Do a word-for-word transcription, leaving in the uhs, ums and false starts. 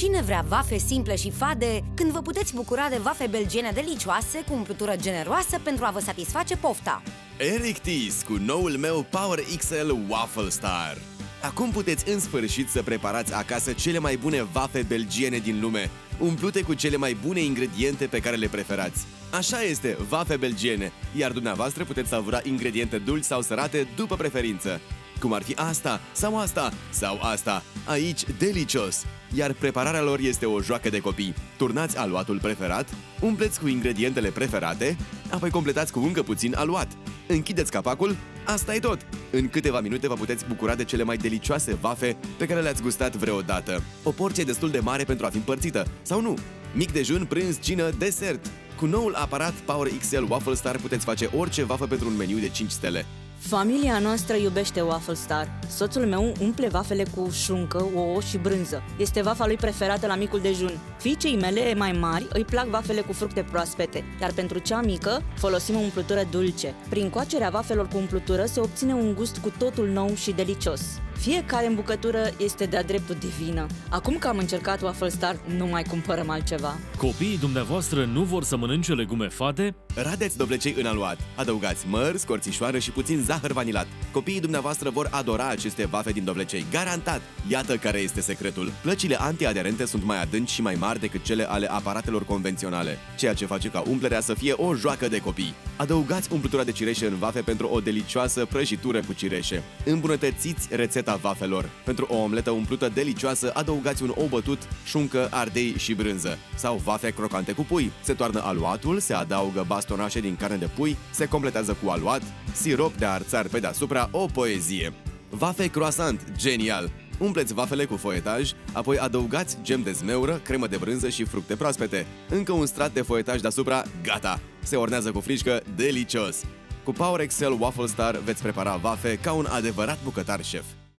Cine vrea vafe simple și fade când vă puteți bucura de vafe belgiene delicioase cu umplutură generoasă pentru a vă satisface pofta? Eric Tis cu noul meu Power X L Waffle Star. Acum puteți în sfârșit să preparați acasă cele mai bune vafe belgiene din lume, umplute cu cele mai bune ingrediente pe care le preferați. Așa este, vafe belgiene, iar dumneavoastră puteți savura ingrediente dulci sau sărate după preferință. Cum ar fi asta, sau asta, sau asta, aici delicios! Iar prepararea lor este o joacă de copii. Turnați aluatul preferat, umpleți cu ingredientele preferate, apoi completați cu încă puțin aluat. Închideți capacul, asta e tot! În câteva minute vă puteți bucura de cele mai delicioase vafe pe care le-ați gustat vreodată. O porție destul de mare pentru a fi împărțită, sau nu? Mic dejun, prânz, cină, desert! Cu noul aparat Power X L Waffle Star puteți face orice vafă pentru un meniu de cinci stele. Familia noastră iubește Waffle Star. Soțul meu umple vafele cu șuncă, ouă și brânză. Este vafa lui preferată la micul dejun. Fiicei mele mai mari îi plac vafele cu fructe proaspete, iar pentru cea mică folosim o umplutură dulce. Prin coacerea vafelor cu umplutură se obține un gust cu totul nou și delicios. Fiecare îmbucătură este de-a dreptul divină. Acum că am încercat Waffle Star, nu mai cumpărăm altceva. Copiii dumneavoastră nu vor să mănânce legume fade? Radeți dovlecei în aluat. Adăugați măr, scorțișoară și puțin zahăr vanilat. Copiii dumneavoastră vor adora aceste vafe din dovlecei, garantat! Iată care este secretul. Plăcile antiaderente sunt mai adânci și mai mari decât cele ale aparatelor convenționale, ceea ce face ca umplerea să fie o joacă de copii. Adăugați umplutura de cireșe în vafe pentru o delicioasă prăjitură cu cireșe. Îmbunătățiți rețeta vafelor. Pentru o omletă umplută delicioasă, adăugați un ou bătut, șuncă, ardei și brânză. Sau vafe crocante cu pui. Se toarnă aluatul, se adaugă bastonașe din carne de pui, se completează cu aluat, sirop de arțar pe deasupra, o poezie. Vafe croissant, genial! Umpleți vafele cu foietaj, apoi adăugați gem de zmeură, cremă de brânză și fructe proaspete. Încă un strat de foietaj deasupra, gata! Se ornează cu frișcă, delicios! Cu Power X L Waffle Star veți prepara vafe ca un adevărat bucătar șef.